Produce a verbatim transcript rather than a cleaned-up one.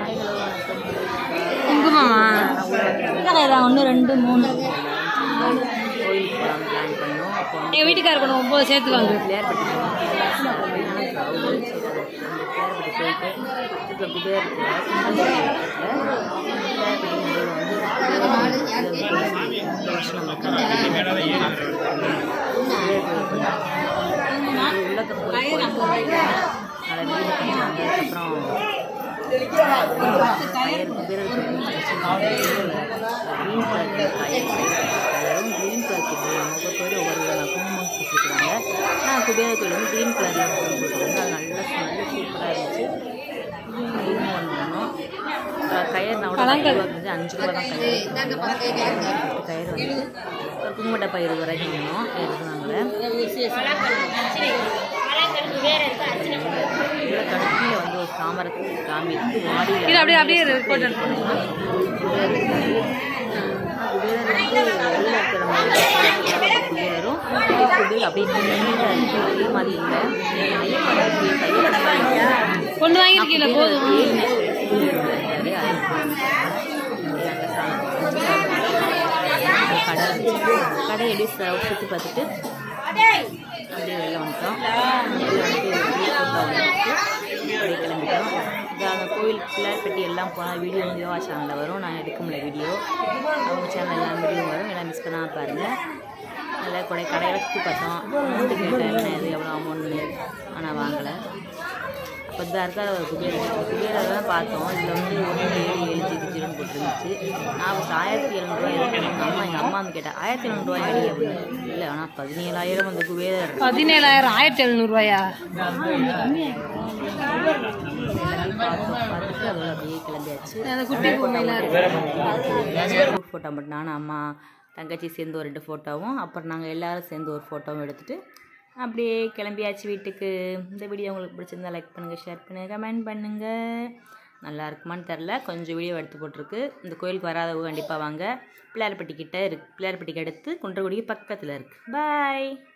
குங்குமமா ஒன்று ரெண்டு மூணு கோயிலுக்கு போகலாம் பிளான் பண்ணோம். அப்போ எங்கள் வீட்டுக்காரர் கொண்டு ஒம்பது சேர்த்துக்காங்க. பிள்ளையார்பட்டி பிள்ளையார்பட்டி போயிட்டு இப்போ குபேரத்தில் உள்ளக்க போய் அதுக்கப்புறம் கயிறு குபேரர் க்ரீன் கலர் கயிறு க்ரீன் கலர் முகத்தோடு ஒவ்வொரு குங்குமம் சுற்றிக்கிறாங்க. ஆனால் குபேர கோயில் வந்து க்ரீன் கலரில் போட்டுருக்காங்க. அது நல்லா நல்ல சூப்பராக இருந்துச்சு. இதுவும் ஒன்று பண்ணோம். கயிறு நான் வந்து அஞ்சு ரூபா தான் கயிறு கயிறு வந்து ஒரு குங்கும டப்பா இருபது ரூபாய்க்கு வேணும் எடுத்துனாங்களே. இதில் கடைசியில் வந்து ஒரு தாமரத்துக்கு காமி இருக்குது வாடியில் அப்படியே அப்படியே குபேரர் குபேரும் குபேர் அப்படியே அதே மாதிரி இல்லை கொண்டு வாங்கியிருக்கீங்களா போதும் கடை கடை எப்படி சுற்றி பார்த்துட்டு அப்படியே வெளில வந்துட்டோம். அப்படியே கிளம்பிட்டோம். இது அந்த கோவில் பிள்ளையார்பட்டி எல்லாம் போனால் வீடியோ வந்து யோகா சேனலில் வரும். நான் எடுக்க முடியல வீடியோ, அவங்க சேனல் எல்லாம் வீடியோ வரும். எல்லாம் மிஸ் பண்ணாமல் பாருங்கள். நல்லா கொடை கடையில் சுற்றி பார்த்தோம். அமௌண்ட்டு கேட்டேன் என்ன இது எவ்வளோ அமௌண்ட்னு, ஆனால் வாங்கலை. அப்போ தான் இருக்கார் ஒரு குபேரர் குபேரர் தான் பார்த்தோம். இதில் வந்து ஒன்று ஏழு ஏழு ஜீரோ ஜீரோன்னு போட்டுருந்துச்சு. நான் ஃபஸ்ட் ஆயிரத்தி எழுநூறுவா எங்கள் அம்மா எங்கள் அம்மா வந்து கேட்டேன் ஆயிரத்தி எழுநூறுவா எடி அப்படின்னு. இல்லை ஆனால் பதினேழாயிரம் அந்த குபேரர் பதினேழாயிரம் ஆயிரத்தி எழுநூறுவாயா பார்த்துட்டு அதோட அப்படியே கிளம்பியாச்சு. ஃபோட்டோ மட்டும் நானும் அம்மா தங்கச்சி சேர்ந்து ஒரு ரெண்டு ஃபோட்டோவும் அப்புறம் நாங்கள் எல்லோரும் சேர்ந்து ஒரு ஃபோட்டோவும் எடுத்துகிட்டு அப்படியே கிளம்பியாச்சு வீட்டுக்கு. இந்த வீடியோ உங்களுக்கு பிடிச்சிருந்தா லைக் பண்ணுங்கள், ஷேர் பண்ணுங்கள், கமெண்ட் பண்ணுங்கள். நல்லா இருக்குமான்னு தெரில, கொஞ்சம் வீடியோ எடுத்து போட்டிருக்கு. இந்த கோயிலுக்கு வராதவங்க கண்டிப்பாக வாங்க. பிள்ளையார்பட்டி கிட்டே இருக்குது. பிள்ளையார்பட்டிக்கு அடுத்து குன்றக்குடிக்கு பக்கத்தில் இருக்குது. பாய்.